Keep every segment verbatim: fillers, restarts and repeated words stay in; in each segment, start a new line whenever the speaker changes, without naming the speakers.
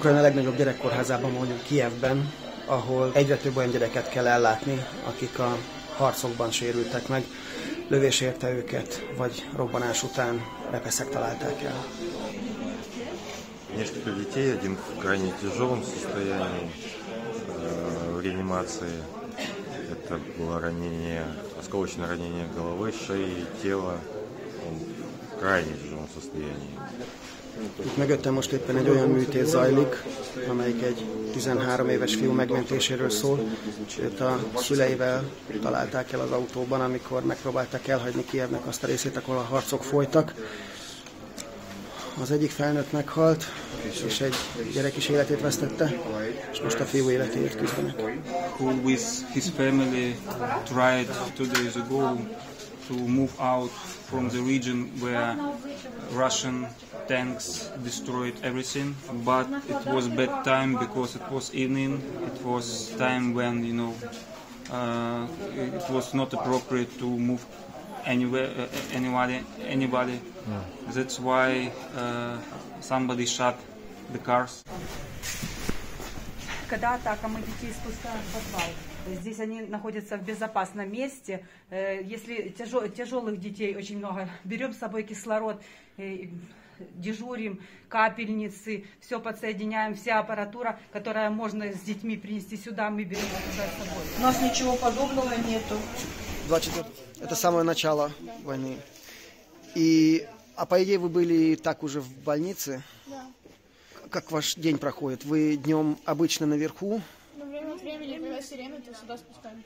Ukrajna legnagyobb gyerekkórházában vagyunk, Kijevben, ahol egyre több olyan gyereket kell ellátni, akik a harcokban sérültek meg. Lövés érte őket, vagy robbanás után repeszek találták el.
Несколько детей, один в крайне тяжелом состоянии, в реанимации. Это было ранение, осколочное ранение головы, шеи, тела. Он в крайне тяжелом состоянии.
Itt mögöttem most éppen egy olyan műtét zajlik, amelyik egy tizenhárom éves fiú megmentéséről szól. Őt a szüleivel találták el az autóban, amikor megpróbálták elhagyni Kijevnek azt a részét, ahol a harcok folytak. Az egyik felnőtt meghalt, és egy gyerek is életét vesztette, és most a fiú életéért küzdenek.
Who with his family tried two days ago to move out from the region where Russian tanks destroyed everything, but it was bad time because it was evening. It was time when, you know, uh, it was not appropriate to move anywhere, uh, anybody, anybody. Mm. That's why uh, somebody shot the cars.
Когда атака, мы детей спускаем в подвал. Здесь они находятся в безопасном месте. Если тяжелых детей очень много, берем с собой кислород, дежурим, капельницы, все подсоединяем, вся аппаратура, которая можно с детьми принести сюда, мы берем туда с собой.
У нас ничего подобного нету.
двадцать четвёртого это самое начало войны. И, а по идее вы были так уже в больнице?
Да.
Как ваш день проходит? Вы днем обычно наверху?
Ну, время от времени, когда сирена, то сюда спускаемся.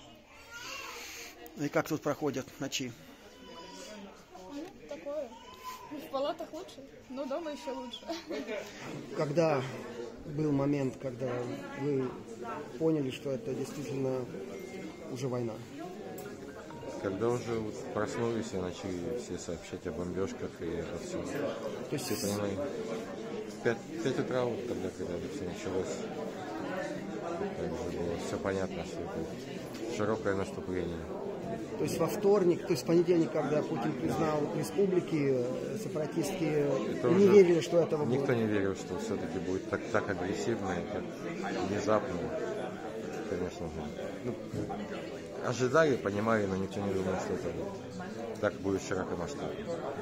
И как тут проходят ночи?
Ну, такое. В палатах лучше, но дома еще лучше.
Когда был момент, когда вы поняли, что это действительно уже война?
Когда уже вот проснулись и начали все сообщать о бомбежках и обо всем. То есть все понимали. В пять утра, вот тогда, когда это все началось, так уже было все понятно, что это широкое наступление.
То есть во вторник, то есть в понедельник, когда Путин признал республики, сепаратистки не верили, что этого будет?
Никто не верил, что все-таки будет так, так агрессивно и так внезапно. Конечно же. Ну, ожидали, понимали, но никто не думал, что это так будет широкомасштабно.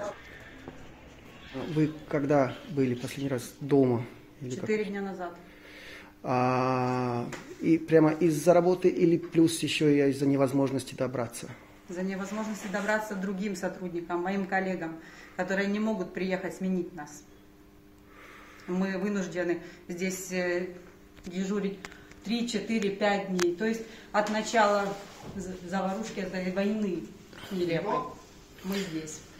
Вы когда были последний раз дома?
Четыре дня назад.
А, и прямо из-за работы или плюс еще и из-за невозможности добраться?
За невозможности добраться другим сотрудникам, моим коллегам, которые не могут приехать сменить нас. Мы вынуждены здесь дежурить три, четыре, пять дней. То есть от начала заварушки этой войны нелепой мы здесь.